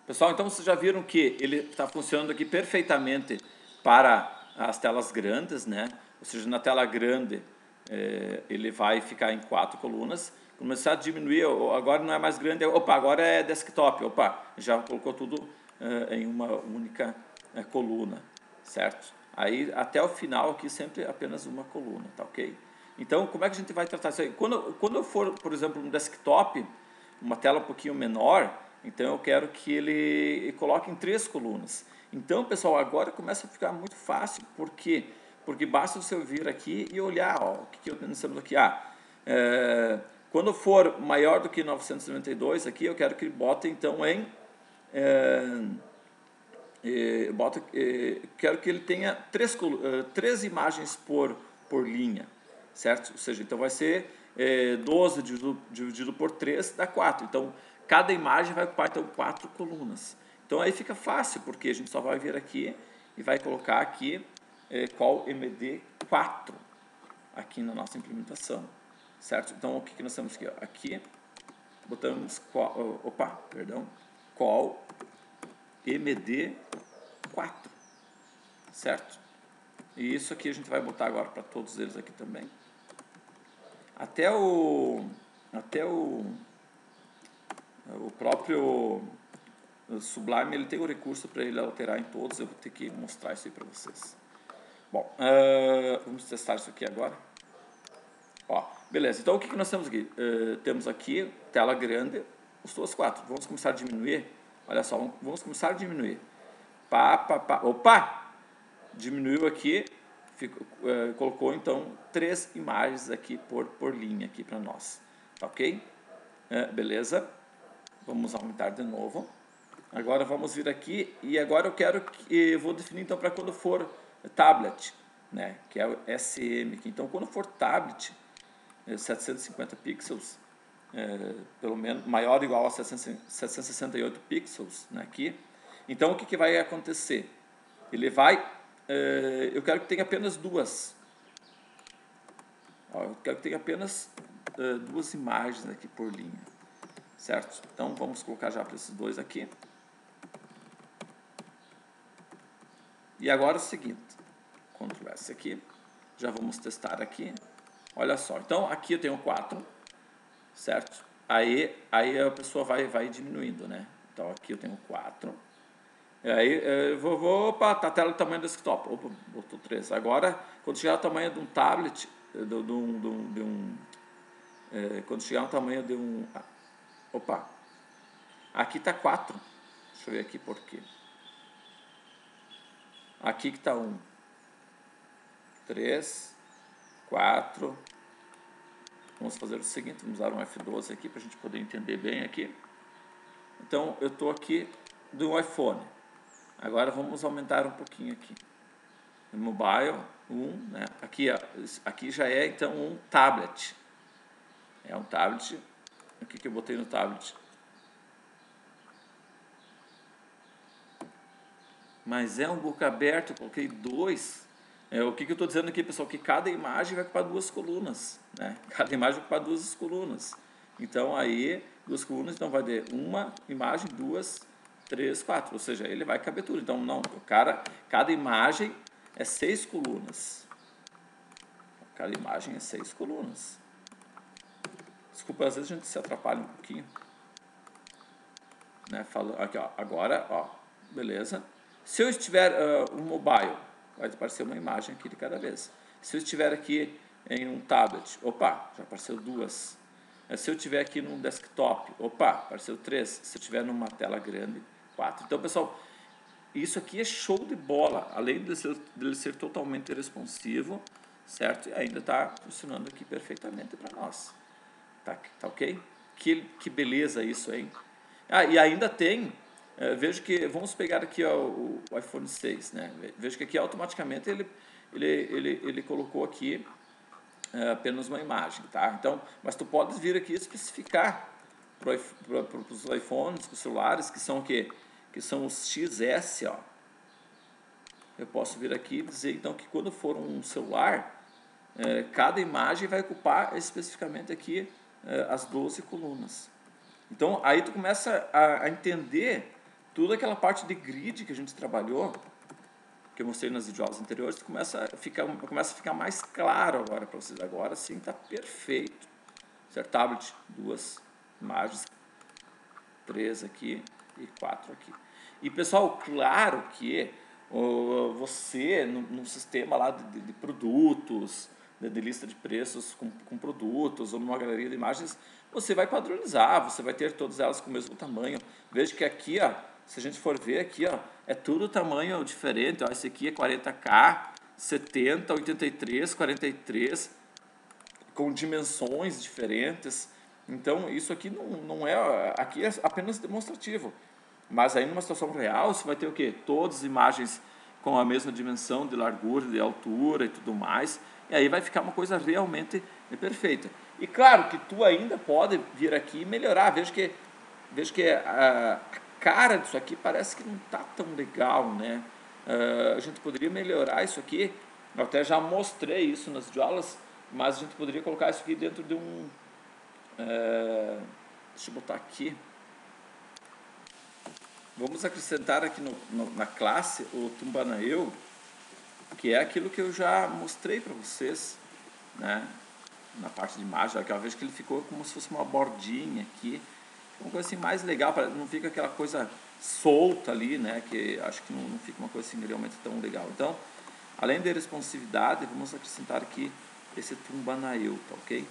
Pessoal, então vocês já viram que ele está funcionando aqui perfeitamente para as telas grandes, né? Ou seja, na tela grande ele vai ficar em 4 colunas. Começar a diminuir, agora não é mais grande, opa, agora é desktop, opa, já colocou tudo em uma única coluna, certo? Aí até o final aqui sempre apenas uma coluna, tá ok? Então, como é que a gente vai tratar isso aí? Quando eu for, por exemplo, um desktop, uma tela um pouquinho menor, então eu quero que ele coloque em 3 colunas. Então, pessoal, agora começa a ficar muito fácil, por quê? Porque basta você vir aqui e olhar, ó, o que eu estou pensando aqui. Quando for maior do que 992 aqui, eu quero que ele bote então em... quero que ele tenha 3 imagens por linha, certo? Ou seja, então vai ser 12 dividido por 3 dá 4. Então, cada imagem vai ocupar então 4 colunas. Então, aí fica fácil, porque a gente só vai vir aqui e vai colocar aqui qual MD4 aqui na nossa implementação, certo? Então, o que nós temos aqui? Ó? Aqui, botamos qual MD4, certo? E isso aqui a gente vai botar agora para todos eles aqui também. Até o próprio Sublime, ele tem o recurso para ele alterar em todos. Eu vou ter que mostrar isso aí para vocês. Bom, vamos testar isso aqui agora. Ó, beleza, então o que nós temos aqui? Temos aqui tela grande, os duas 4. Vamos começar a diminuir. Olha só, vamos começar a diminuir. Opa! Diminuiu aqui, colocou então 3 imagens aqui por linha aqui para nós. Tá ok? Beleza. Vamos aumentar de novo. Agora vamos vir aqui e agora eu vou definir então para quando for tablet, né? Que é o SM aqui. Então quando for tablet, 750 pixels, pelo menos maior ou igual a 768 pixels, né, aqui. Então o que vai acontecer? Ele vai, eu quero que tenha apenas 2. Eu quero que tenha apenas 2 imagens aqui por linha, certo? Então vamos colocar já para esses 2 aqui. E agora é o seguinte, Ctrl S aqui, já vamos testar aqui. Olha só, então aqui eu tenho 4, certo? Aí a pessoa vai diminuindo, né? Então aqui eu tenho 4. E aí eu opa, tá a tela do tamanho do desktop. Opa, botou 3. Agora, quando chegar ao tamanho de um tablet, quando chegar ao tamanho de um... Opa, aqui tá 4. Deixa eu ver aqui por quê. Aqui que tá 1, 3, 4. Vamos fazer o seguinte, vamos usar um F12 aqui para a gente poder entender bem aqui. Então, eu estou aqui do iPhone. Agora vamos aumentar um pouquinho aqui. Mobile, 1, né? Aqui já é então um tablet. É um tablet. O que eu botei no tablet? Mas é um boca aberto, eu coloquei 2. O que eu estou dizendo aqui, pessoal? Que cada imagem vai ocupar 2 colunas, né? Cada imagem vai ocupar 2 colunas. Então, aí, 2 colunas, então vai ter uma imagem, 2, 3, 4. Ou seja, ele vai caber tudo. Então, não, cada imagem é 6 colunas. Cada imagem é 6 colunas. Desculpa, às vezes a gente se atrapalha um pouquinho. Né? Aqui, ó, agora, ó, beleza. Se eu estiver um mobile, vai aparecer uma imagem aqui de cada vez. Se eu estiver aqui em um tablet, opa, já apareceu 2. Se eu estiver aqui num desktop, opa, apareceu 3. Se eu estiver numa tela grande, 4. Então, pessoal, isso aqui é show de bola. Além de ele ser totalmente responsivo, certo? E ainda está funcionando aqui perfeitamente para nós. Tá ok? Que beleza isso, hein? E ainda tem... vejo que, vamos pegar aqui ó, o iPhone 6, né? Vejo que aqui automaticamente ele colocou aqui apenas uma imagem, tá? Então, mas tu podes vir aqui especificar para os iPhones, para os celulares, que são o quê? Que são os XS, ó. Eu posso vir aqui e dizer então que quando for um celular, cada imagem vai ocupar especificamente aqui as 12 colunas. Então, aí tu começa a entender Tudo aquela parte de grid que a gente trabalhou, que eu mostrei nas videoaulas anteriores, começa a ficar mais claro agora para vocês. Agora sim está perfeito. Certo? Tablet, 2 imagens, 3 aqui e 4 aqui. E pessoal, claro que você, no sistema lá de produtos, de lista de preços com produtos, ou numa galeria de imagens, você vai padronizar, você vai ter todas elas com o mesmo tamanho. Veja que aqui, ó, se a gente for ver aqui, ó, é tudo tamanho diferente. Ó, esse aqui é 40K, 70, 83, 43, com dimensões diferentes. Então, isso aqui não é... Aqui é apenas demonstrativo. Mas aí, numa situação real, você vai ter o quê? Todas as imagens com a mesma dimensão de largura, de altura e tudo mais. E aí vai ficar uma coisa realmente perfeita. E claro que tu ainda pode vir aqui e melhorar. Veja que a cara disso aqui parece que não está tão legal, né? A gente poderia melhorar isso aqui. Eu até já mostrei isso nas videoaulas, mas a gente poderia colocar isso aqui dentro de um... deixa eu botar aqui. Vamos acrescentar aqui na classe o Tumbanail, que é aquilo que eu já mostrei para vocês, né? Na parte de imagem, aquela vez que ele ficou como se fosse uma bordinha aqui, uma coisa assim mais legal, não fica aquela coisa solta ali, né? Que acho que não fica uma coisa assim realmente tão legal. Então, além de responsividade, vamos acrescentar aqui esse Tumbanail, tá ok?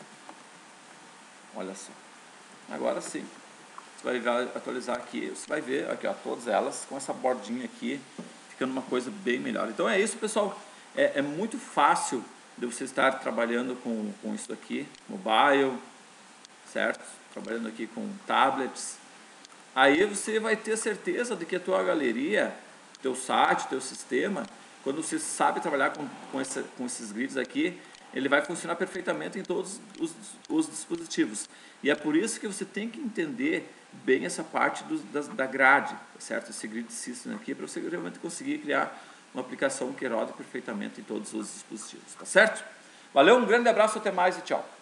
Olha só. Agora sim. Você vai atualizar aqui, você vai ver aqui, ó, todas elas com essa bordinha aqui, ficando uma coisa bem melhor. Então é isso, pessoal. É muito fácil de você estar trabalhando com isso aqui, mobile, certo? Trabalhando aqui com tablets. Aí você vai ter certeza de que a tua galeria, teu site, teu sistema, quando você sabe trabalhar com esses grids aqui, ele vai funcionar perfeitamente em todos os dispositivos. E é por isso que você tem que entender bem essa parte da grade, certo? Esse grid system aqui, para você realmente conseguir criar uma aplicação que rode perfeitamente em todos os dispositivos, tá certo? Valeu, um grande abraço, até mais e tchau!